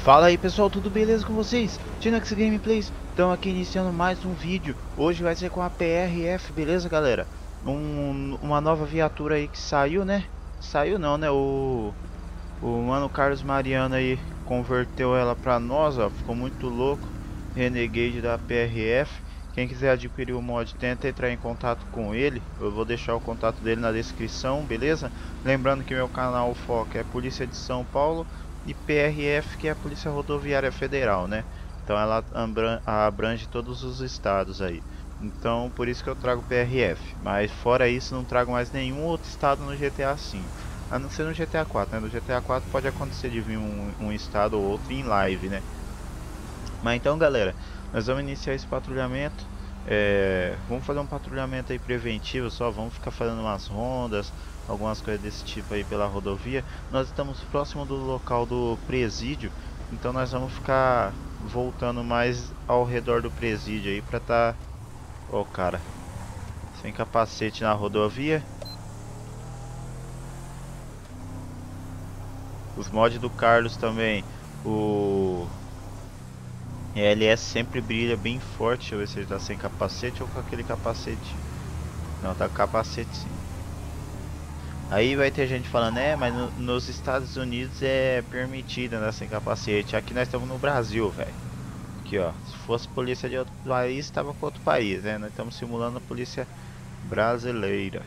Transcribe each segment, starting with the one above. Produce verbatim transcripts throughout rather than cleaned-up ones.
Fala aí pessoal, tudo beleza com vocês? Tinax Gameplays, estão aqui iniciando mais um vídeo. Hoje vai ser com a P R F, beleza galera? Um, uma nova viatura aí que saiu, né? Saiu não, né? O, o mano Carlos Mariano aí converteu ela pra nós, ó. Ficou muito louco. Renegade da P R F. Quem quiser adquirir o mod, tenta entrar em contato com ele. Eu vou deixar o contato dele na descrição, beleza? Lembrando que meu canal foco é Polícia de São Paulo e P R F, que é a Polícia Rodoviária Federal, né? Então ela abrange todos os estados aí. Então por isso que eu trago P R F. Mas fora isso não trago mais nenhum outro estado no G T A cinco. A não ser no G T A quatro, né? No G T A quatro pode acontecer de vir um, um estado ou outro em live, né? Mas então galera, nós vamos iniciar esse patrulhamento. É, vamos fazer um patrulhamento aí preventivo só, vamos ficar fazendo umas rondas, algumas coisas desse tipo aí pela rodovia. Nós estamos próximo do local do presídio, então nós vamos ficar voltando mais ao redor do presídio aí pra tá... Ó, cara, sem capacete na rodovia. Os mods do Carlos também, o L S sempre brilha bem forte. Deixa eu ver se ele tá sem capacete ou com aquele capacete. Não, tá com capacete sim. Aí vai ter gente falando, é, mas no, nos Estados Unidos é permitido andar sem capacete. Aqui nós estamos no Brasil, velho. Aqui, ó. Se fosse polícia de outro país, estava com outro país, né? Nós estamos simulando a polícia brasileira.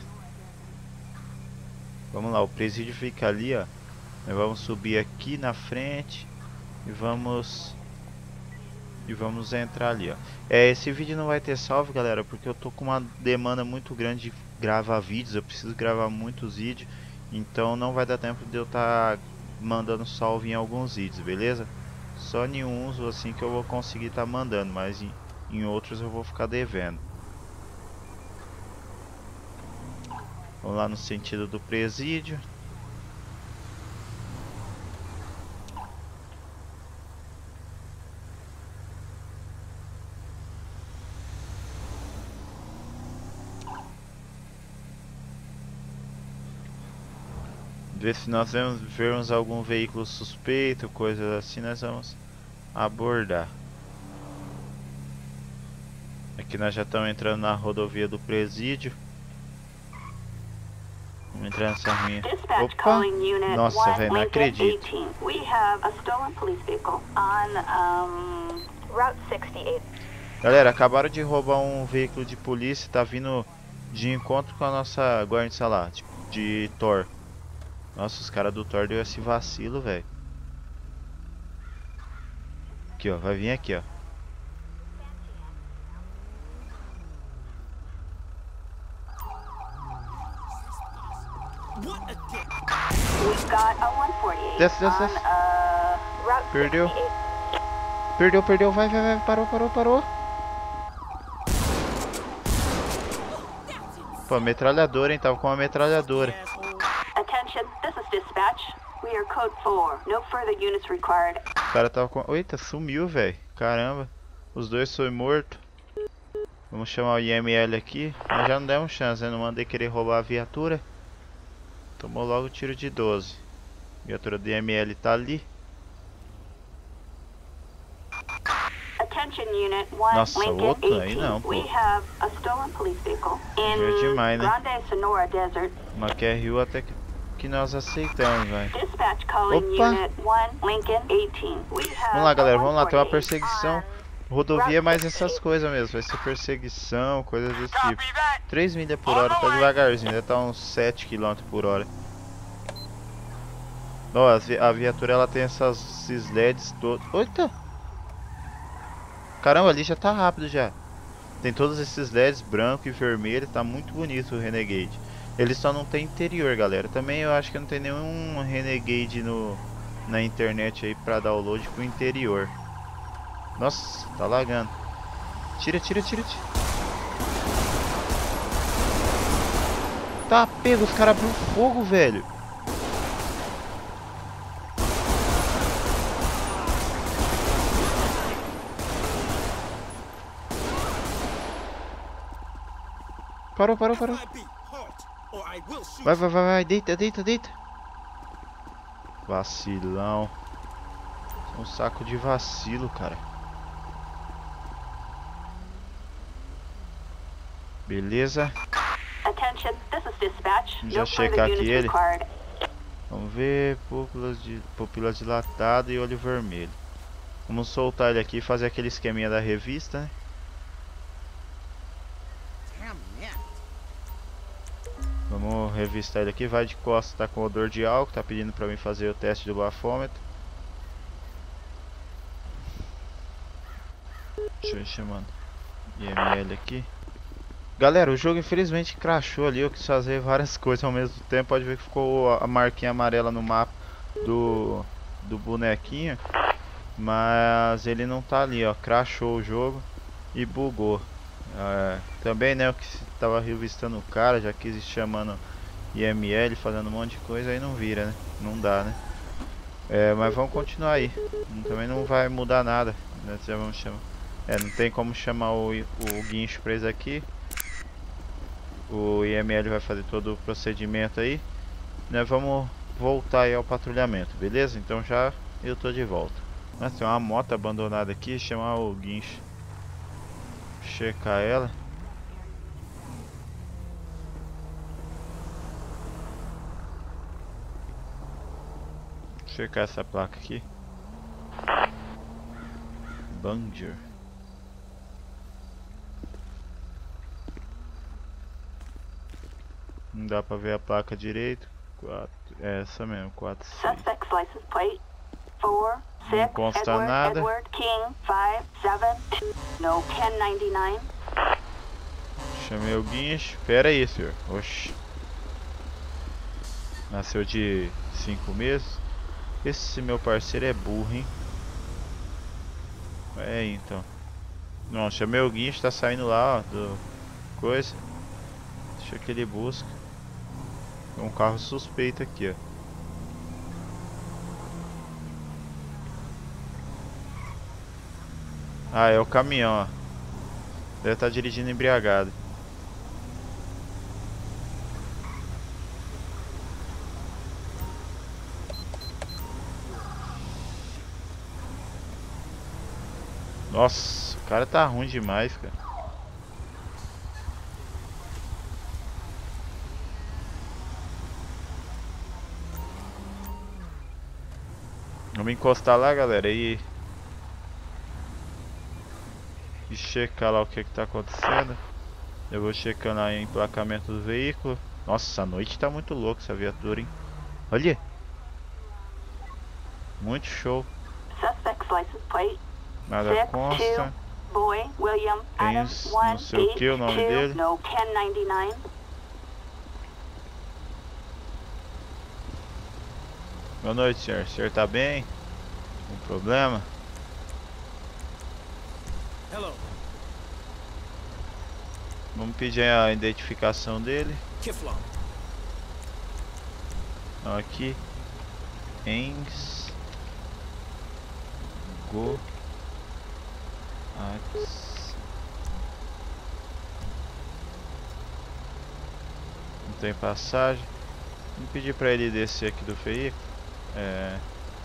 Vamos lá, o presídio fica ali, ó. Nós vamos subir aqui na frente e vamos... E vamos entrar ali, ó. É, esse vídeo não vai ter salve, galera, porque eu tô com uma demanda muito grande de gravar vídeos. Eu preciso gravar muitos vídeos, então não vai dar tempo de eu estar tá mandando salve em alguns vídeos, beleza? Só em uns assim que eu vou conseguir estar tá mandando, mas em, em outros eu vou ficar devendo. Vamos lá no sentido do presídio. Ver se nós vemos, vermos algum veículo suspeito, coisas assim, nós vamos abordar. Aqui nós já estamos entrando na rodovia do presídio. Vamos entrar nessa minha. Opa! Nossa, velho, não acredito. Galera, acabaram de roubar um veículo de polícia. Tá vindo de encontro com a nossa guarda, sei lá, de, de Thor. Nossa, os caras do Thor deu esse vacilo, velho. Aqui, ó. Vai vir aqui, ó. Desce, desce, desce. Perdeu. Perdeu, perdeu. Vai, vai, vai. Parou, parou, parou. Pô, metralhadora, hein? Tava com uma metralhadora. O cara tava com... Eita, sumiu, velho. Caramba. Os dois foram mortos. Vamos chamar o I M L aqui. Mas já não demos chance, né? Não mandei querer roubar a viatura. Tomou logo tiro de doze. A viatura do I M L tá ali. Nossa, outro aí não, pô. É demais, né? Uma Q R U até que... que nós aceitamos, velho. Opa! Vamos lá, galera, vamos lá, tem uma perseguição. Rodovia, mas essas coisas mesmo. Vai ser perseguição, coisas desse tipo. três milhas por hora, tá devagarzinho, deve estar uns sete quilômetros por hora. Ó, a viatura ela tem essas, esses L E Ds todos. Eita! Caramba, ali já tá rápido já. Tem todos esses L E Ds branco e vermelho, tá muito bonito o Renegade. Ele só não tem interior, galera. Também eu acho que não tem nenhum Renegade no, na internet aí pra download pro interior. Nossa, tá lagando. Tira, tira, tira, tira. Tá pego, os caras abriram fogo, velho. Parou, parou, parou. Vai, vai, vai, vai, deita, deita, deita. Vacilão. Um saco de vacilo, cara. Beleza. Já checar aqui ele. Vamos ver. Pupilas, de, pupilas dilatadas e olho vermelho. Vamos soltar ele aqui e fazer aquele esqueminha da revista, né? Vamos revistar ele aqui. Vai de costas, tá com odor de álcool. Tá pedindo pra mim fazer o teste do bafômetro. Deixa eu ir chamando I M L aqui. Galera, o jogo infelizmente crashou ali. Eu quis fazer várias coisas ao mesmo tempo. Pode ver que ficou a marquinha amarela no mapa do, do bonequinho. Mas ele não tá ali, ó. Crashou o jogo e bugou. É, também, né, eu que tava revistando o cara, já quis ir chamando I M L, fazendo um monte de coisa, aí não vira, né? Não dá, né? É, mas vamos continuar aí. Também não vai mudar nada, né? Já vamos chamar. É, não tem como chamar o, o guincho pra isso aqui. O I M L vai fazer todo o procedimento aí, né? Vamos voltar aí ao patrulhamento, beleza? Então já eu tô de volta. Nossa, tem uma moto abandonada aqui, chamar o guincho. Checar ela. Checar essa placa aqui. Banger. Não dá pra ver a placa direito. quatro, é essa mesmo, quatro seis. Não consta nada. Chamei o guincho. Pera aí, senhor. Oxi. Nasceu de cinco meses. Esse meu parceiro é burro, hein? É, então. Não, chamei o guincho, tá saindo lá, ó, do coisa. Deixa que ele busca. Tem um carro suspeito aqui, ó. Ah, é o caminhão, ó. Deve estar dirigindo embriagado. Nossa, o cara tá ruim demais, cara. Vamos encostar lá, galera, e... e checar lá o que que tá acontecendo. Eu vou checando aí o emplacamento do veículo. Nossa, a noite tá muito louca essa viatura, hein? Olha! Muito show. Nada consta. Tem não sei o que o nome dele. Boa noite, senhor. O senhor tá bem? Algum problema? Hello. Vamos pedir a identificação dele. Kiflon. Aqui. Ens. Go. Ats. Não tem passagem. Vamos pedir pra ele descer aqui do veículo. É...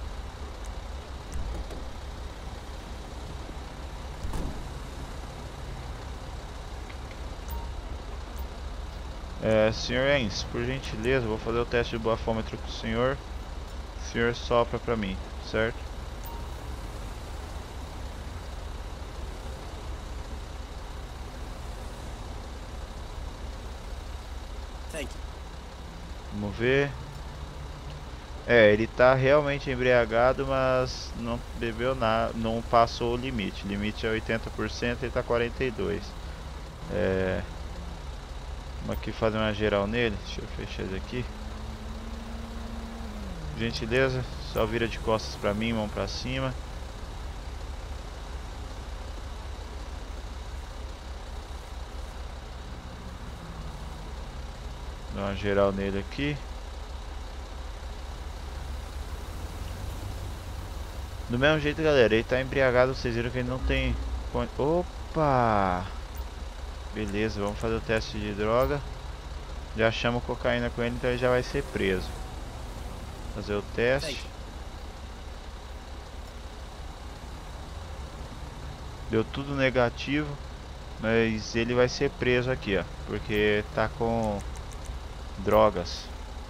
É, senhor Ens, por gentileza, vou fazer o teste do bafômetro com o senhor. O senhor sopra pra mim, certo? Thank you. Vamos ver. É, ele tá realmente embriagado, mas não bebeu nada, não passou o limite. O limite é oitenta por cento, ele tá quarenta e dois por cento. É... Vamos aqui fazer uma geral nele. Deixa eu fechar ele aqui. Gentileza, só vira de costas pra mim, mão pra cima. Dá uma geral nele aqui. Do mesmo jeito, galera, ele tá embriagado, vocês viram que ele não tem... Opa! Beleza, vamos fazer o teste de droga. Já chamo cocaína com ele, então ele já vai ser preso. Fazer o teste. Deu tudo negativo. Mas ele vai ser preso aqui, ó. Porque tá com drogas.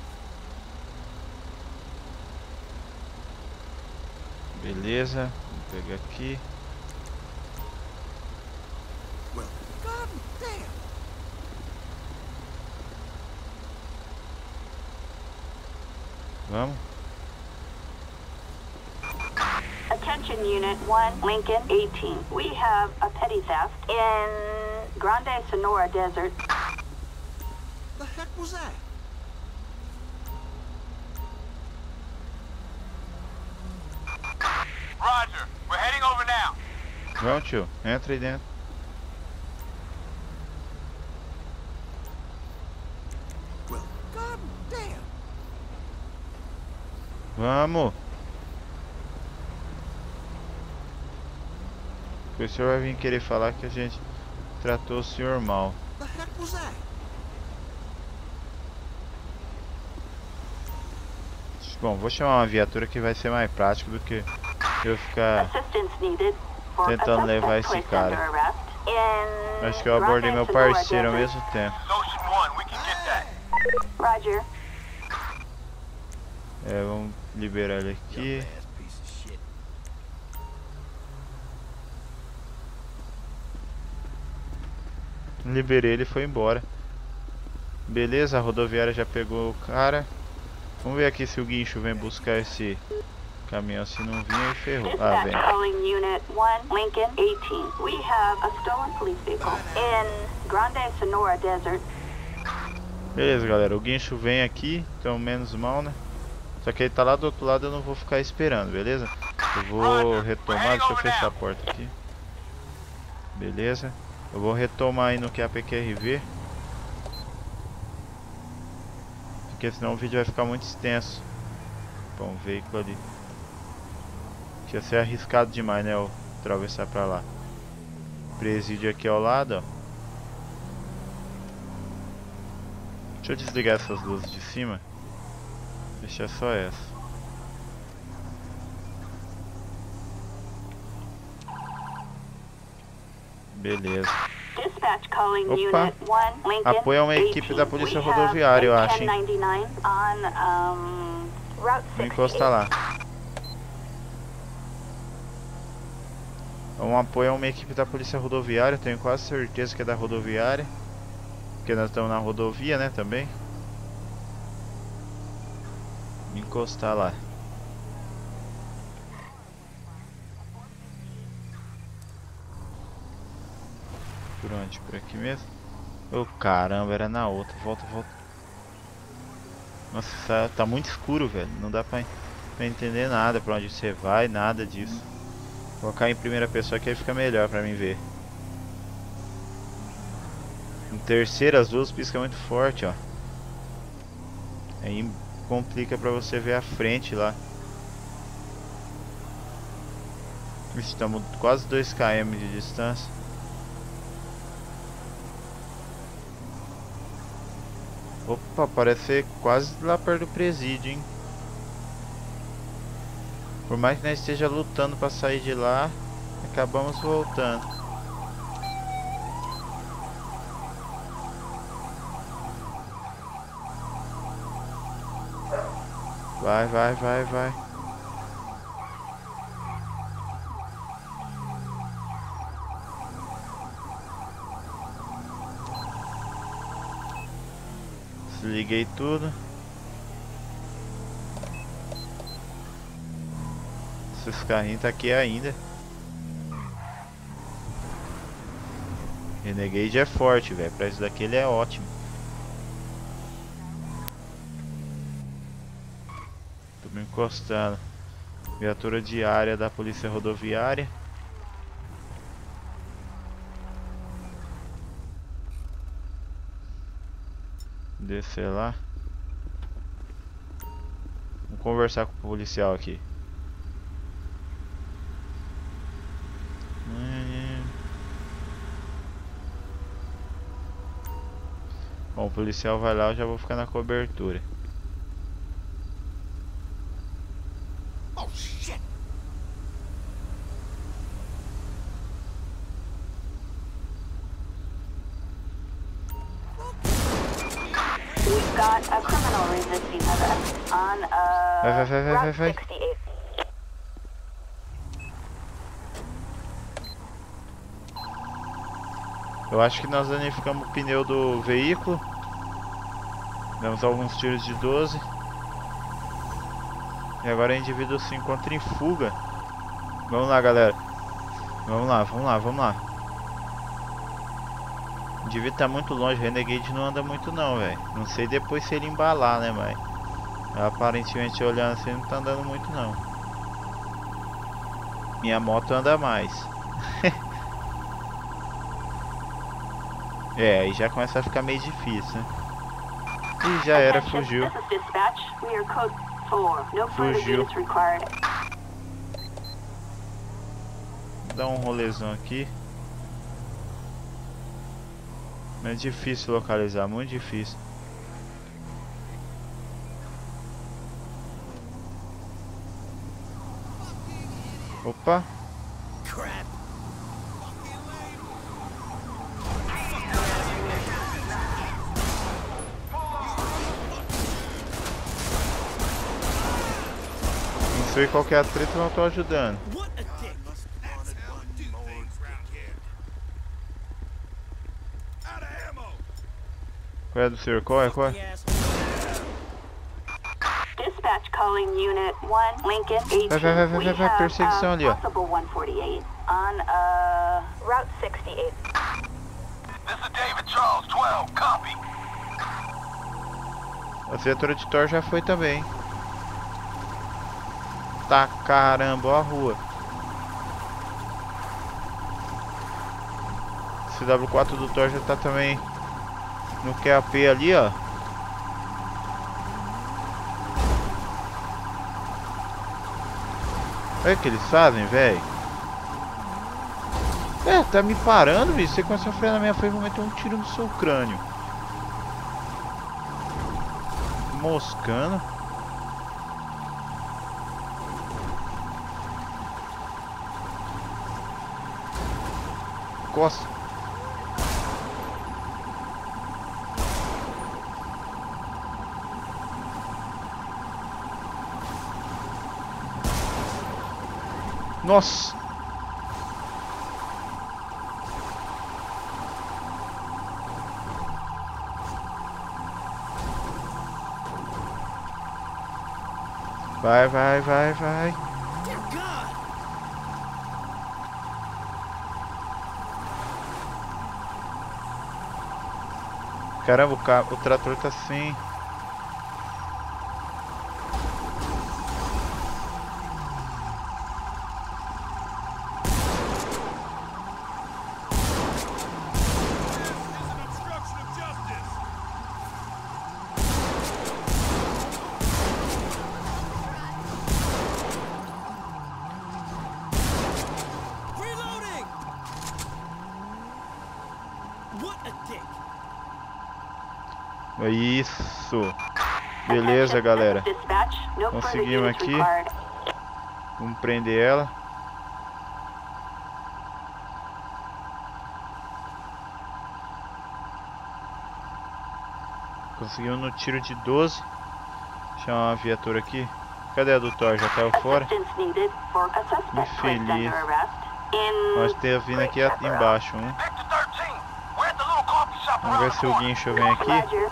Beleza. Vou pegar aqui. Well, God damn. Vamos. Attention Unit one, Lincoln eighteen. We have a petty theft in Grande Sonora Desert. The heck was that? Roger, we're heading over now. Vamos, tio. Entra aí dentro. Well, God damn. Vamos. O senhor vai vir querer falar que a gente tratou o senhor mal. The heck was that? Bom, vou chamar uma viatura que vai ser mais prático do que eu ficar Assistance needed for a tentando levar suspect esse placed cara. under arrest in Acho que eu abordei meu Grande Sonora parceiro ao Desert. mesmo tempo. Notion one, we can get that. Roger. É, vamos liberar ele aqui. Ass piece of shit. Liberei ele e foi embora. Beleza, a rodoviária já pegou o cara. Vamos ver aqui se o guincho vem buscar esse caminhão. Se não vir, aí ferrou. Ah, Dispatch vem. calling Unit one, Lincoln eighteen. We have a stolen police vehicle in Grande Sonora Desert. Beleza, galera. O guincho vem aqui, então menos mal, né? Só que ele tá lá do outro lado, eu não vou ficar esperando, beleza? Eu vou retomar, deixa eu fechar a porta aqui. Beleza. Eu vou retomar aí no Q A P Q R V. Porque senão o vídeo vai ficar muito extenso. Bom, o veículo ali. Ia ser arriscado demais, né? Eu atravessar pra lá. Presídio aqui ao lado, ó. Deixa eu desligar essas luzes de cima. Deixa só essa. Beleza. Dispatch calling Opa. Unit one, Lincoln Apoia uma equipe eighteen. da Polícia We have Rodoviária, eu a acho, hein? ten ninety-nine on um, Route Vou encostar lá. Um apoio a uma equipe da Polícia Rodoviária. Tenho quase certeza que é da rodoviária. Porque nós estamos na rodovia, né, também. Vou encostar lá. Por onde? Por aqui mesmo? Ô, caramba, era na outra. Volta, volta. Nossa, tá, tá muito escuro, velho. Não dá pra, pra entender nada pra onde você vai, nada disso. Vou colocar em primeira pessoa que aí fica melhor pra mim ver. Em terceira, as luzes piscam muito forte, ó. Aí complica pra você ver a frente lá. Estamos quase dois quilômetros de distância. Opa, parece ser quase lá perto do presídio, hein? Por mais que nós esteja lutando pra sair de lá, acabamos voltando. Vai, vai, vai, vai. Desliguei tudo. Esses carrinhos tá aqui ainda. Renegade é forte, velho. Pra isso daqui ele é ótimo. Tô me encostando. Viatura diária da Polícia Rodoviária. Descer lá. Vamos conversar com o policial aqui. Bom, o policial vai lá, eu já vou ficar na cobertura. Oh shit! arrest on uh, Vai, vai, vai, vai, vai, Route vai. sixty-eight. Eu acho que nós danificamos o pneu do veículo. Demos alguns tiros de doze. E agora o indivíduo se encontra em fuga. Vamos lá, galera. Vamos lá, vamos lá, vamos lá. O indivíduo tá muito longe. Renegade não anda muito não, velho. Não sei depois se ele embalar, né, mas aparentemente olhando assim não tá andando muito não. Minha moto anda mais. É, aí já começa a ficar meio difícil, né? Ih, já era, fugiu. This is dispatch. We are code four. No further Fugiu. units required. Vou dar um rolezão aqui. É difícil localizar, muito difícil. Opa! Crap. Não sei qual que é a treta, mas eu tô ajudando. What a dick. That's how I do things round here. Out of ammo. Qual é do senhor? Qual é? Qual é? Yes. Dispatch calling unit one, Lincoln eighteen. Vai, vai, vai, vai, We vai, vai, have perseguição a ali, ó. possible one forty-eight on uh, Route sixty-eight. This is David Charles, twelve, copy. A viatura de Thor já foi também. Tá caramba, ó a rua. C W quatro do Thor já tá também no Q A P ali, ó. Olha o que eles fazem, velho. É, tá me parando, bicho. Você começou a frear na minha frente, vou meter um tiro no seu crânio. Moscando. Costa. Nossa. Vai, vai, vai, vai. Dear God. Caramba, o, ca... o trator tá assim. Reloading. What a dick. Isso. Beleza, galera. Conseguimos aqui. Vamos prender ela. Conseguimos no tiro de doze. Chamar uma viatura aqui. Cadê a do Thor? Já caiu fora? Infeliz. Nós ter vindo aqui embaixo. Um. Victor thirteen, we're at the little coffee shop Vamos ver around se the o corner. guincho vem aqui.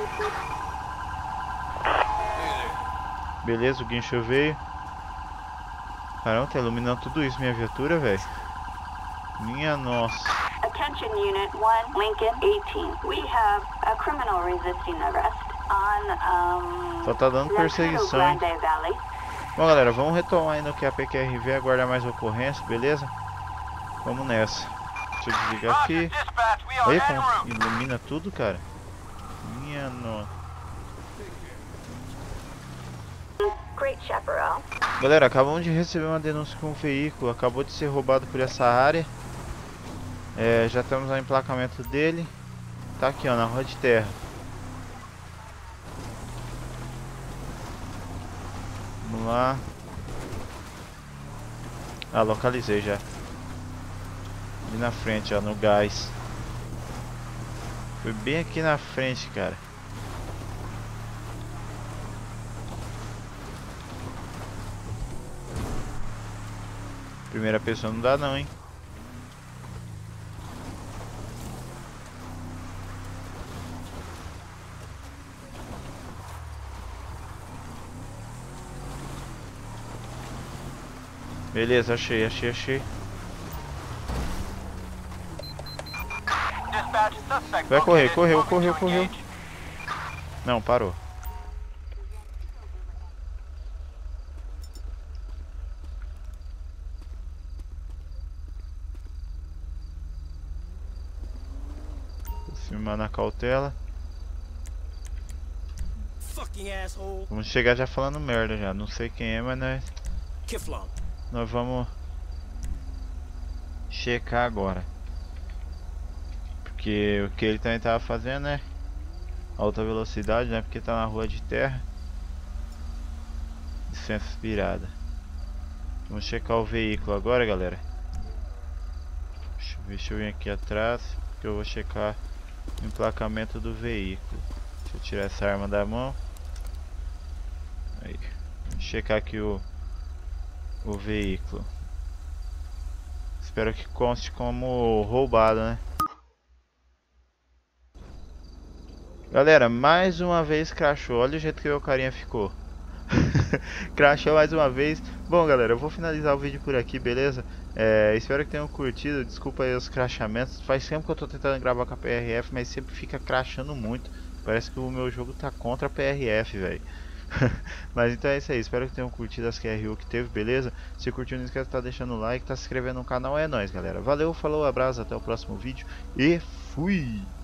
Beleza, o guincho veio. Caramba, tá iluminando tudo isso minha viatura, velho. Minha nossa. Attention Unit one, Lincoln eighteen. We have a criminal resisting arrest on um, Só tá dando perseguição, hein? Grande Valley. Bom, galera, vamos retomar aí no Q A P Q R V, aguardar mais ocorrência, beleza? Vamos nessa. Deixa eu desligar Roger, aqui. dispatch, we are Olha en como route. ilumina tudo, cara. Minha nossa. Great Chaparral. Galera, acabamos de receber uma denúncia que um veículo acabou de ser roubado por essa área. É, já temos o emplacamento dele. Tá aqui, ó, na rua de terra. Vamos lá. Ah, localizei já. Ali na frente, ó, no gás. Foi bem aqui na frente, cara. Primeira pessoa não dá não, hein? Beleza, achei, achei, achei. Dispatch, suspect Vai correr, located. correu, Moving correu, to correu. engage. Não, parou. Vou filmar na cautela. Fucking asshole. Vamos chegar já falando merda já. Não sei quem é, mas nós, Kiflon. nós vamos checar agora. Porque o que ele também tava fazendo é alta velocidade, né? Porque tá na rua de terra. Licença expirada. Vamos checar o veículo agora, galera. Deixa eu ver, deixa eu vir aqui atrás, que eu vou checar o emplacamento do veículo. Deixa eu tirar essa arma da mão. Aí. Vamos checar aqui o o veículo. Espero que conste como roubado, né? Galera, mais uma vez crashou. Olha o jeito que o carinha ficou. Crashou mais uma vez. Bom, galera, eu vou finalizar o vídeo por aqui, beleza? É, espero que tenham curtido. Desculpa aí os crashamentos. Faz tempo que eu tô tentando gravar com a P R F, mas sempre fica crashando muito. Parece que o meu jogo tá contra a P R F, velho. Mas então é isso aí. Espero que tenham curtido as Q R U que teve, beleza? Se curtiu, não esquece de estar deixando o like, tá se inscrevendo no canal. É nóis, galera. Valeu, falou, abraço, até o próximo vídeo. E fui!